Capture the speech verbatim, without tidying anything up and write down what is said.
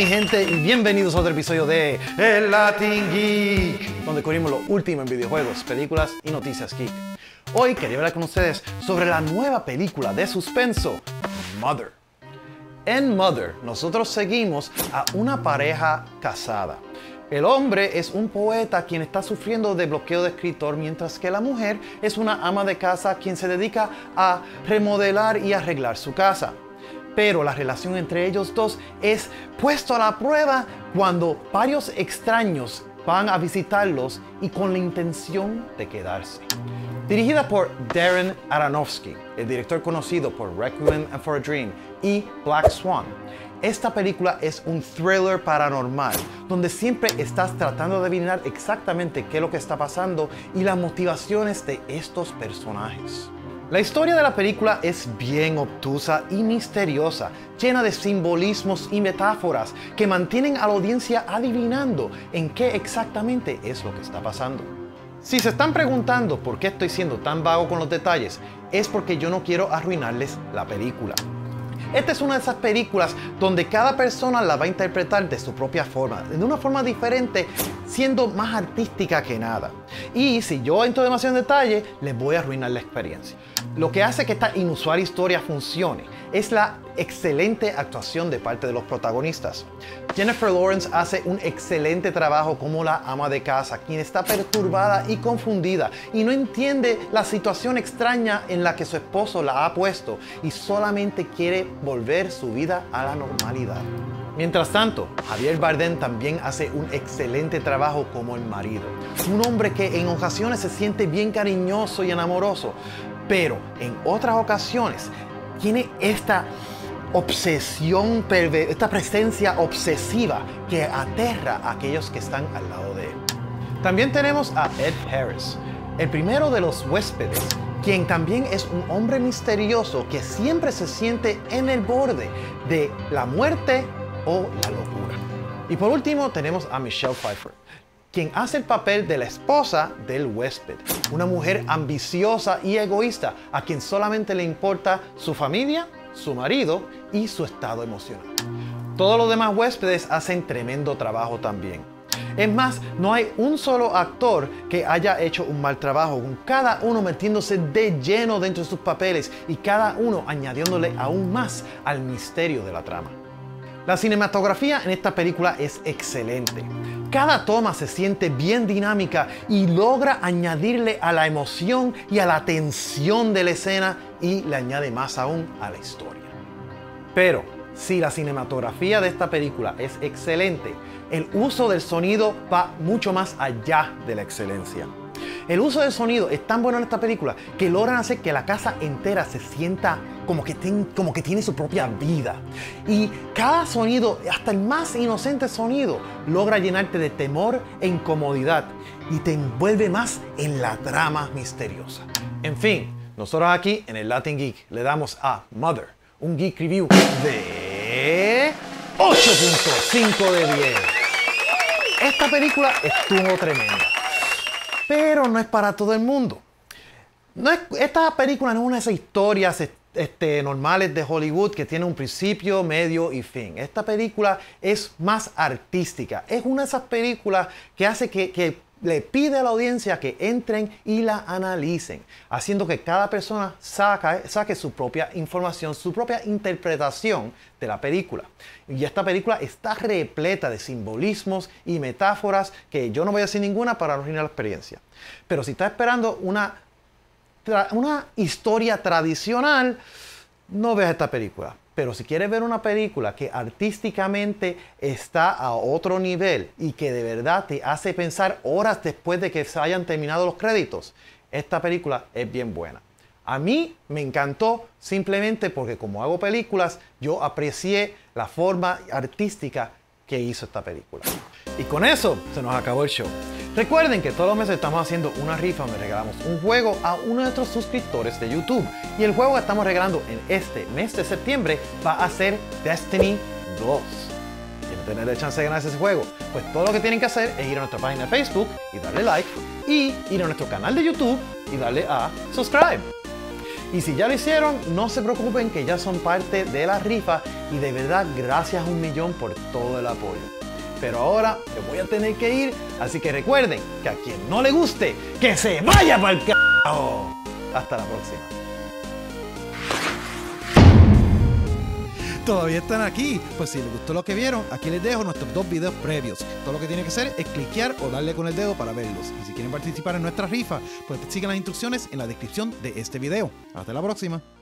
gente, y bienvenidos a otro episodio de El Latin Geek, donde cubrimos lo último en videojuegos, películas y noticias geek. Hoy quería hablar con ustedes sobre la nueva película de suspenso, Mother. En Mother, nosotros seguimos a una pareja casada. El hombre es un poeta quien está sufriendo de bloqueo de escritor, mientras que la mujer es una ama de casa quien se dedica a remodelar y arreglar su casa. Pero la relación entre ellos dos es puesto a la prueba cuando varios extraños van a visitarlos y con la intención de quedarse. Dirigida por Darren Aronofsky, el director conocido por Requiem for a Dream y Black Swan, esta película es un thriller paranormal, donde siempre estás tratando de adivinar exactamente qué es lo que está pasando y las motivaciones de estos personajes. La historia de la película es bien obtusa y misteriosa, llena de simbolismos y metáforas que mantienen a la audiencia adivinando en qué exactamente es lo que está pasando. Si se están preguntando por qué estoy siendo tan vago con los detalles, es porque yo no quiero arruinarles la película. Esta es una de esas películas donde cada persona la va a interpretar de su propia forma, de una forma diferente, siendo más artística que nada. Y si yo entro demasiado en detalle, les voy a arruinar la experiencia. Lo que hace que esta inusual historia funcione es la excelente actuación de parte de los protagonistas. Jennifer Lawrence hace un excelente trabajo como la ama de casa, quien está perturbada y confundida y no entiende la situación extraña en la que su esposo la ha puesto y solamente quiere volver su vida a la normalidad. Mientras tanto, Javier Bardem también hace un excelente trabajo como el marido. Un hombre que en ocasiones se siente bien cariñoso y enamoroso, pero en otras ocasiones tiene esta obsesión, esta presencia obsesiva que aterra a aquellos que están al lado de él. También tenemos a Ed Harris, el primero de los huéspedes, quien también es un hombre misterioso que siempre se siente en el borde de la muerte o la locura. Y por último tenemos a Michelle Pfeiffer, quien hace el papel de la esposa del huésped, una mujer ambiciosa y egoísta a quien solamente le importa su familia, su marido y su estado emocional. Todos los demás huéspedes hacen tremendo trabajo también. Es más, no hay un solo actor que haya hecho un mal trabajo, con cada uno metiéndose de lleno dentro de sus papeles y cada uno añadiéndole aún más al misterio de la trama. La cinematografía en esta película es excelente. Cada toma se siente bien dinámica y logra añadirle a la emoción y a la tensión de la escena y le añade más aún a la historia. Pero si la cinematografía de esta película es excelente, el uso del sonido va mucho más allá de la excelencia. El uso del sonido es tan bueno en esta película que logran hacer que la casa entera se sienta como que, ten, como que tiene su propia vida. Y cada sonido, hasta el más inocente sonido, logra llenarte de temor e incomodidad y te envuelve más en la trama misteriosa. En fin, nosotros aquí en el Latin Geek le damos a Mother un Geek Review de ocho punto cinco de diez. Esta película estuvo tremenda, pero no es para todo el mundo. No es, esta película no es una de esas historias este, normales de Hollywood que tiene un principio, medio y fin. Esta película es más artística. Es una de esas películas que hace que, que le pide a la audiencia que entren y la analicen, haciendo que cada persona saca, saque su propia información, su propia interpretación de la película. Y esta película está repleta de simbolismos y metáforas que yo no voy a decir ninguna para no arruinar la experiencia. Pero si estás esperando una, una historia tradicional, no veas esta película. Pero si quieres ver una película que artísticamente está a otro nivel y que de verdad te hace pensar horas después de que se hayan terminado los créditos, esta película es bien buena. A mí me encantó simplemente porque como hago películas, yo aprecié la forma artística que hizo esta película. Y con eso se nos acabó el show. Recuerden que todos los meses estamos haciendo una rifa donde regalamos un juego a uno de nuestros suscriptores de YouTube. Y el juego que estamos regalando en este mes de septiembre va a ser Destiny dos. ¿Quieren tener el chance de ganarse ese juego? Pues todo lo que tienen que hacer es ir a nuestra página de Facebook y darle like. Y ir a nuestro canal de YouTube y darle a subscribe. Y si ya lo hicieron, no se preocupen que ya son parte de la rifa y de verdad gracias un millón por todo el apoyo. Pero ahora me voy a tener que ir, así que recuerden que a quien no le guste, que se vaya para el carajo. Hasta la próxima. Todavía están aquí. Pues si les gustó lo que vieron, aquí les dejo nuestros dos videos previos. Todo lo que tienen que hacer es cliquear o darle con el dedo para verlos. Y si quieren participar en nuestra rifa, pues sigan las instrucciones en la descripción de este video. Hasta la próxima.